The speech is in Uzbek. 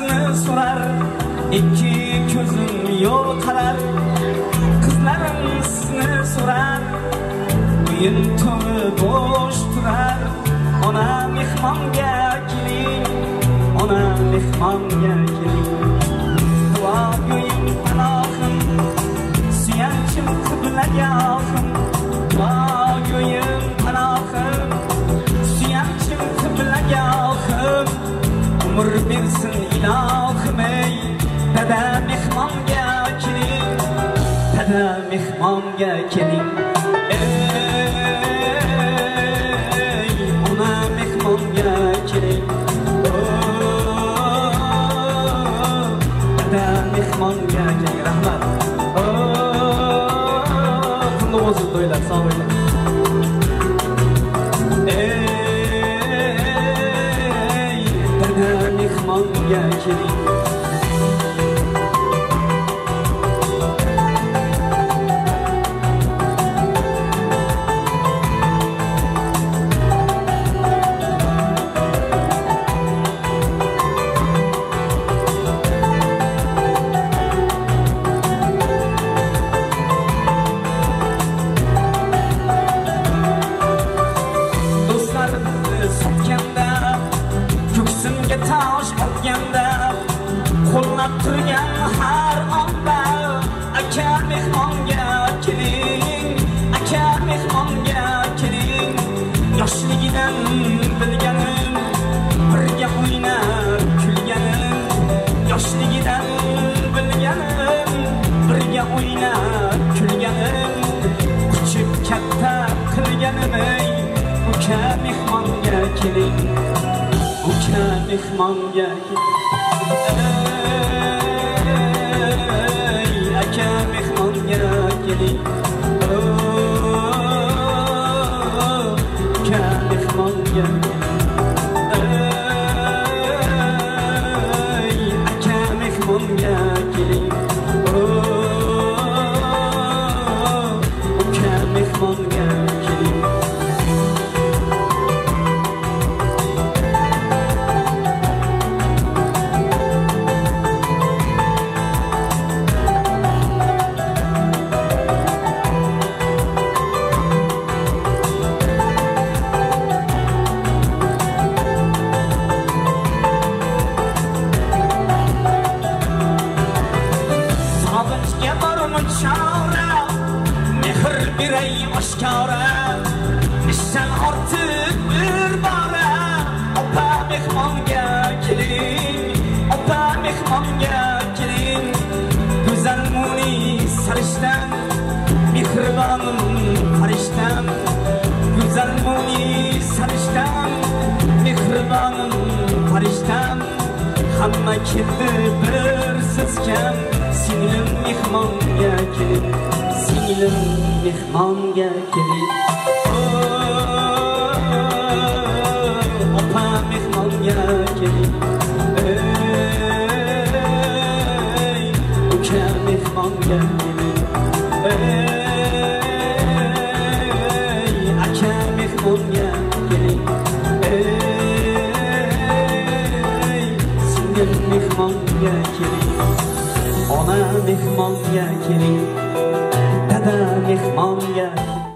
sizni so'rar, ikki ko'zim yo'l qarar. Qizlarim sizni so'rar, uyim to'g'ri bo'sh turar. Ona mehmonga keling, ona mehmonga keling. Duo go'yim panohim, suyanchim qiblagahim. Duo go'yim panohim, suyanchim qiblagahim. Umr bersin ilohim ey, dada mehmonga keling, dada mehmonga keling. Mehmonga keling, rahmat. Kunni o'zi to'ylar, sog' bo'ling. Ey, dada mehmonga keling. Tosh otganda qo'llab turgan har onda aka mehmonga keling, aka mehmonga keling. Yoshligidan bilganim, birga o'ynab kulganim. Yoshligidan bilganim, birga o'ynab kulganim. Kuchib katta qilganim ey, uka mehmonga keling, uka mehmonga keling. Ey, aka mehmonga keling. Uka mehmonga keling. Ey, aka mehmonga keling. Uka mehmonga keling. Mehr biray oshkora, ishdan ortiq bir bora. Opa mehmonga keling, opa mehmonga keling. Go'zal munis sarishtam, mehribonim farishtam. Go'zal munis sarishtam, mehribonim farishtam. Hamma keldi bir siz kam, singlim mehmonga keling, singlim mehmonga keling. Opa mehmonga keling. Ey, uka mehmonga keling. Ey, aka mehmonga keling. Ey, singlim mehmonga keling. Ona mehmonga keling, dada mehmonga keling.